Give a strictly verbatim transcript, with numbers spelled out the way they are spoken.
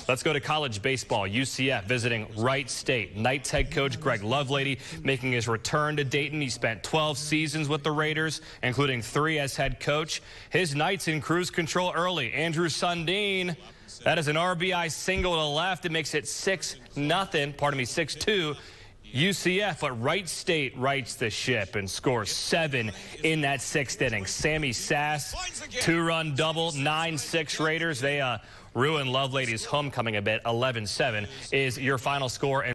Let's go to college baseball. U C F visiting Wright State. Knights head coach Greg Lovelady making his return to Dayton. He spent twelve seasons with the Raiders, including three as head coach. His Knights in cruise control early. Andrew Sundin, that is an R B I single to left. It makes it six nothing, pardon me, six two. U C F, but Wright State rights the ship and scores seven in that sixth inning. Sammy Sass, two-run double, nine six Raiders. They uh, ruin Lovelady's homecoming a bit. eleven seven is your final score.